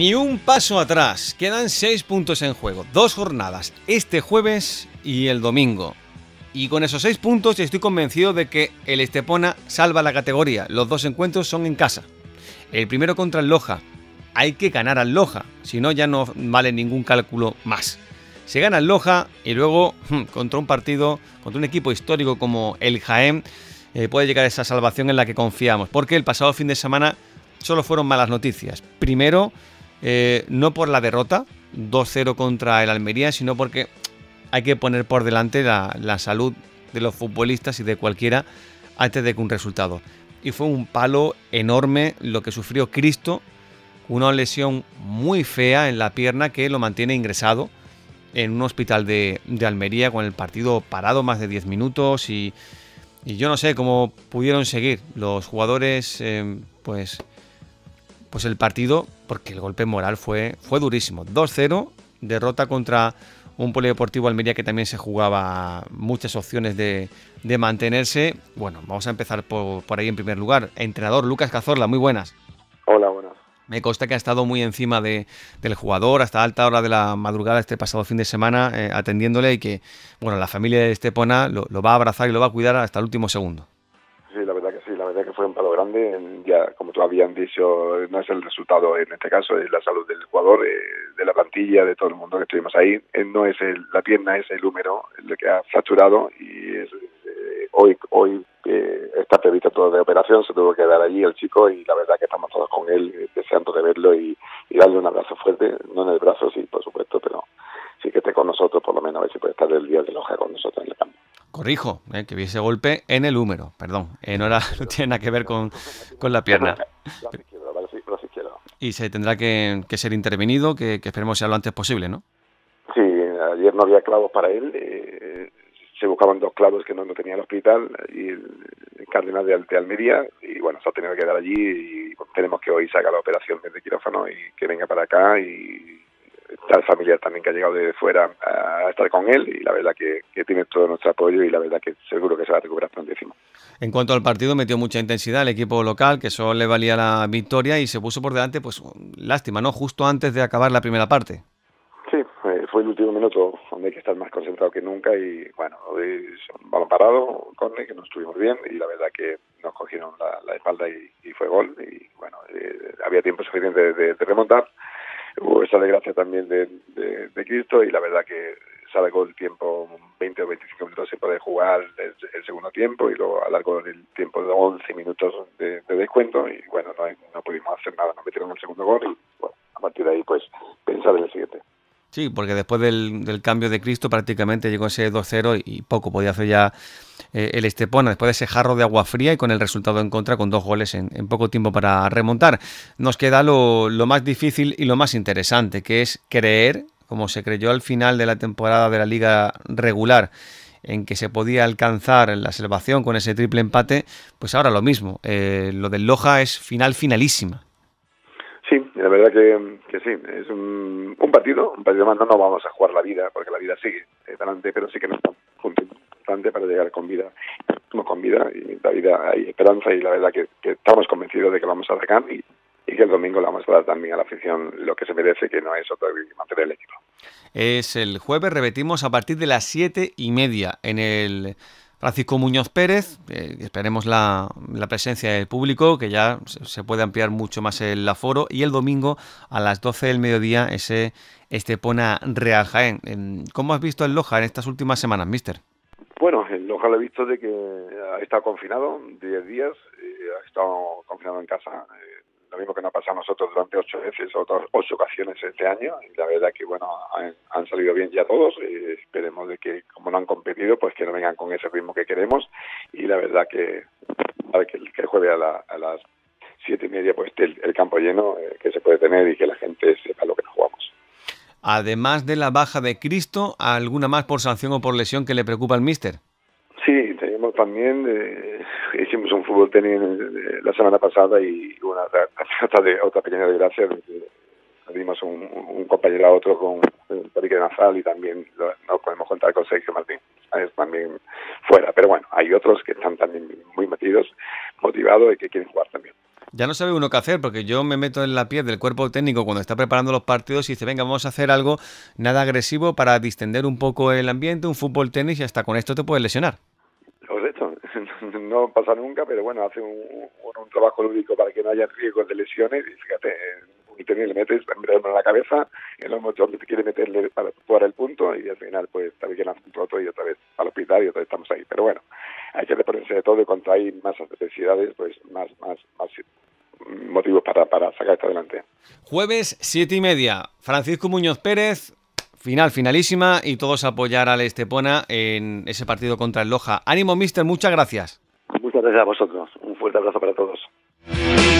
Ni un paso atrás. Quedan 6 puntos en juego. 2 jornadas, este jueves y el domingo. Y con esos 6 puntos estoy convencido de que el Estepona salva la categoría. Los 2 encuentros son en casa. El primero contra el Loja. Hay que ganar al Loja, si no ya no vale ningún cálculo más. Se gana el Loja y luego contra un partido, contra un equipo histórico como el Jaén, puede llegar esa salvación en la que confiamos. Porque el pasado fin de semana solo fueron malas noticias. Primero, no por la derrota, 2-0 contra el Almería, sino porque hay que poner por delante la salud de los futbolistas y de cualquiera antes de que un resultado. Y fue un palo enorme lo que sufrió Cristo, una lesión muy fea en la pierna que lo mantiene ingresado en un hospital de Almería con el partido parado más de 10 minutos y yo no sé cómo pudieron seguir los jugadores pues el partido, porque el golpe moral fue durísimo. 2-0, derrota contra un polideportivo Almería que también se jugaba muchas opciones de mantenerse. Bueno, vamos a empezar por ahí en primer lugar. Entrenador Lucas Cazorla, muy buenas. Hola, buenas. Me consta que ha estado muy encima del jugador hasta alta hora de la madrugada este pasado fin de semana atendiéndole y que, bueno, la familia de Estepona lo va a abrazar y lo va a cuidar hasta el último segundo. Sí, la verdad que fue un palo grande. Ya, como tú habían dicho, no es el resultado en este caso, es la salud del jugador, de la plantilla, de todo el mundo que estuvimos ahí. No es la pierna, es el húmero el que ha fracturado y hoy está previsto todo de operación, se tuvo que dar allí el chico y la verdad que estamos todos con él, deseando de verlo y darle un abrazo fuerte, no en el brazo, sí, por supuesto, pero sí que esté con nosotros, por lo menos a ver si puede estar el día de Loja con nosotros en el campo. Corrijo, que vi ese golpe en el húmero, perdón, no tiene nada que ver con la pierna. Brazo izquierdo. Y se tendrá que ser intervenido, que esperemos sea lo antes posible, ¿no? Sí, ayer no había clavos para él, se buscaban 2 clavos que no tenía el hospital y el Cardenal de Almería y bueno, se ha tenido que dar allí y tenemos que hoy sacar la operación desde quirófano y que venga para acá y está el familiar también que ha llegado de fuera a estar con él y la verdad que tiene todo nuestro apoyo y la verdad que seguro que se va a recuperar prontísimo. En cuanto al partido, metió mucha intensidad el equipo local, que solo le valía la victoria y se puso por delante, pues lástima, ¿no? Justo antes de acabar la primera parte. Sí, fue el último minuto donde hay que estar más concentrado que nunca y bueno, hoy un balón parado, córner, que no estuvimos bien y la verdad que nos cogieron la espalda y fue gol y bueno, había tiempo suficiente de remontar. Hubo esa desgracia también de Cristo y la verdad que se alargó el tiempo 20 o 25 minutos se puede jugar el segundo tiempo y luego alargó el tiempo de 11 minutos de descuento y bueno, no pudimos hacer nada, nos metieron el segundo gol y bueno, a partir de ahí pues pensar en el siguiente. Sí, porque después del cambio de Cristo prácticamente llegó ese 2-0 y poco podía hacer ya el Estepona después de ese jarro de agua fría y con el resultado en contra con 2 goles en poco tiempo para remontar. Nos queda lo más difícil y lo más interesante, que es creer, como se creyó al final de la temporada de la liga regular, en que se podía alcanzar la salvación con ese triple empate, pues ahora lo mismo. Lo del Loja es finalísima. Sí, la verdad que sí, es un partido más, no nos vamos a jugar la vida, porque la vida sigue adelante, pero sí que nos estamos importante para llegar con vida. Estamos con vida y la vida hay esperanza y la verdad que estamos convencidos de que vamos a sacar y que el domingo le vamos a dar también a la afición lo que se merece, que no es otro que mantener el equipo. Es el jueves, repetimos, a partir de las 7:30 en el Francisco Muñoz Pérez. Esperemos la presencia del público, que ya se puede ampliar mucho más el aforo. Y el domingo a las 12 del mediodía ese Estepona Real Jaén. ¿Cómo has visto el Loja en estas últimas semanas, míster? Bueno, el Loja lo he visto de que ha estado confinado 10 días, ha estado confinado en casa. Lo mismo que nos ha pasado a nosotros durante 8 veces, otras 8 ocasiones este año, y la verdad que bueno, han salido bien ya todos, esperemos de que como no han competido, pues que no vengan con ese ritmo que queremos, y la verdad que el jueves a las 7:30 pues el campo lleno que se puede tener y que la gente sepa lo que nos jugamos. Además de la baja de Cristo, ¿alguna más por sanción o por lesión que le preocupa al míster? Sí, tenemos también, hicimos un fútbol tenis la semana pasada y otra pequeña desgracia, dimos un compañero a otro con el Torique Nazal y también no podemos contar con Sergio Martín, es también fuera, pero bueno, hay otros que están también muy metidos, motivados y que quieren jugar también. Ya no sabe uno qué hacer, porque yo me meto en la piel del cuerpo técnico cuando está preparando los partidos y dice, venga, vamos a hacer algo nada agresivo para distender un poco el ambiente, un fútbol tenis, y hasta con esto te puedes lesionar. Correcto, no pasa nunca, pero bueno, hace un trabajo lúdico para que no haya riesgos de lesiones y fíjate, el tenis le metes en la cabeza, el motor te quiere meterle para jugar el punto y al final pues tal vez que lanza un roto y otra vez al hospital y otra vez estamos ahí. Pero bueno, hay que reponerse de todo y cuando hay más adversidades, pues más motivos para sacar esto adelante. Jueves 7:30, Francisco Muñoz Pérez, finalísima, y todos a apoyar al Estepona en ese partido contra el Loja. Ánimo, míster, muchas gracias. Muchas gracias a vosotros, un fuerte abrazo para todos.